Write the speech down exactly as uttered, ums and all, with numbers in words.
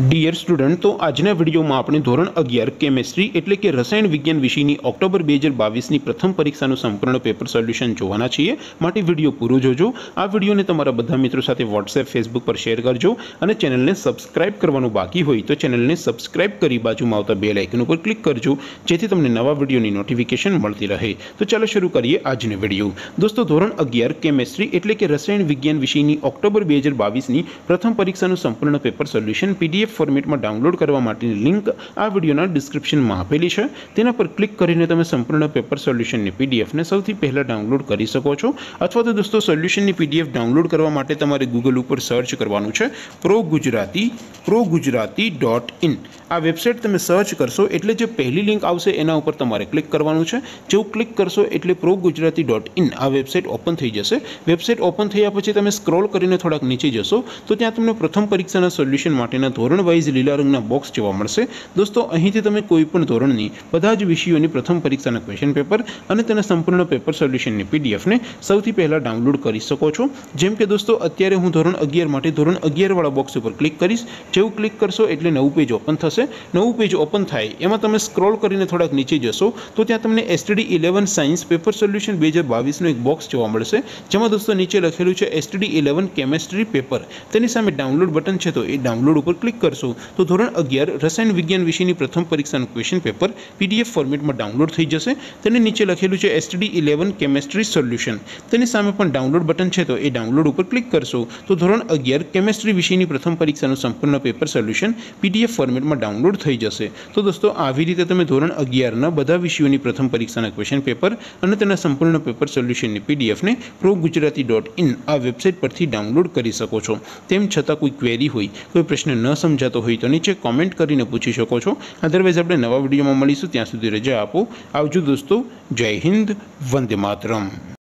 Dear student, तो આજના વિડીયોમાં આપણે ધોરણ અગિયાર કેમેસ્ટ્રી એટલે કે રસાયણ વિજ્ઞાન વિષયની ઓક્ટોબર બે હજાર બાવીસની પ્રથમ પરીક્ષાનું સંપૂર્ણ પેપર સોલ્યુશન જોવાના છીએ। માટે વિડીયો પૂરો જોજો। આ વિડીયોને તમારા બધા મિત્રો સાથે વોટ્સએપ ફેસબુક પર શેર કરજો અને ચેનલને સબસ્ક્રાઇબ કરવાનું બાકી હોય તો ચેનલને સબસ્ક્રાઇબ કરી બાજુમાં આવતા બેલ આઇકન ઉપર ક્લિક કરજો જેથી તમને નવા વિડીયોની નોટિફિકેશન મળતી રહે। તો ચાલો શરૂ કરીએ આજનો વિડીયો। દોસ્તો, ધોરણ અગિયાર કેમેસ્ટ્રી એટલે કે રસાયણ વિજ્ઞાન વિષયની ઓક્ટોબર બે હજાર બાવીસની પ્રથમ પરીક્ષાનું સંપૂર્ણ પેપર સોલ્યુશન પીડીએફ फॉर्मेट में डाउनलॉड करवा माटेनी लिंक आ वीडियोना डिस्क्रिप्शन में आपेली है। तेना पर क्लिक करीने तमे संपूर्ण पेपर सोल्यूशन ने पीडीएफ ने सौथी पहला डाउनलॉड करी सको छो। अथवा तो दोस्तों सोल्यूशन की पीडीएफ डाउनलॉड करवा माटे तमारे गूगल पर सर्च करवानुं छे pro Gujarati pro Gujarati dot in. आ वेबसाइट तमे सर्च करशो एटले जे पहली लिंक आवशे एना उपर तमारे क्लिक करवानुं छे। जो क्लिक करशो एटले प्रो गुजराती डॉट इन आ वेबसाइट ओपन थई जशे। वेबसाइट ओपन थया पछी तमे स्क्रॉल करीने थोड़ाक नीचे जशो तो त्यां तमने प्रथम परीक्षाना सोल्यूशन माटेना धोरण वाइज लीला रंगना बॉक्स जोवा मळशे। दोस्तों, અહીંથી તમે કોઈપણ ધોરણની બધા જ વિષયોની પ્રથમ પરીક્ષાના ક્વેશ્ચન પેપર અને તેના સંપૂર્ણ પેપર સોલ્યુશનની પીડીએફ ને સૌથી પહેલા ડાઉનલોડ કરી શકો છો। જેમ કે દોસ્તો, અત્યારે હું ધોરણ અગિયાર માટે ધોરણ અગિયાર વાળા બોક્સ ઉપર ક્લિક કરીશ। જેવું ક્લિક કરશો એટલે નવું પેજ ઓપન થશે। નવું પેજ ઓપન થાય એમાં તમે સ્ક્રોલ કરીને થોડાક નીચે જશો તો ત્યાં તમને STD eleven science paper solution બે હજાર બાવીસનું એક બોક્સ જોવા મળશે, જેમાં દોસ્તો નીચે લખેલું છે એસટીડી ઇલેવન કેમેસ્ટ્રી પેપર। તેની સામે ડાઉનલોડ બટન છે તો એ ડાઉનલોડ ઉપર ક્લિક કરશો तो ધોરણ અગિયાર રસાયણ વિજ્ઞાન વિષયની પ્રથમ પરીક્ષાનું ક્વેશ્ચન પેપર પીડીએફ ફોર્મેટમાં ડાઉનલોડ થઈ જશે। તેની નીચે લખેલું છે એસટીડી ઇલેવન કેમેસ્ટ્રી સોલ્યુશન। તેની સામે પણ ડાઉનલોડ બટન છે તો એ ડાઉનલોડ ઉપર ક્લિક કરશો તો ધોરણ અગિયાર કેમેસ્ટ્રી વિષયની પ્રથમ પરીક્ષાનું સંપૂર્ણ પેપર સોલ્યુશન પીડીએફ ફોર્મેટમાં ડાઉનલોડ થઈ જશે। તો દોસ્તો, આવી રીતે તમે ધોરણ અગિયારના બધા વિષયોની પ્રથમ પરીક્ષાના ક્વેશ્ચન પેપર અને તેના સંપૂર્ણ પેપર સોલ્યુશનની પીડીએફને પ્રો ગુજરાતી ડોટ ઇન આ વેબસાઇટ પરથી ડાઉનલોડ કરી શકો છો। તેમ છતાં કોઈ ક્વેરી હોય, કોઈ પ્રશ્ન ન સમજાતો હોય तो नीचे कॉमेंट करीने पूछी शको छो। अदरवाइज આપણે નવા વિડીયોમાં મળીશું, ત્યાં સુધી રજા આપો। આવજો દોસ્તો। જય હિન્દ, વંદે માતરમ।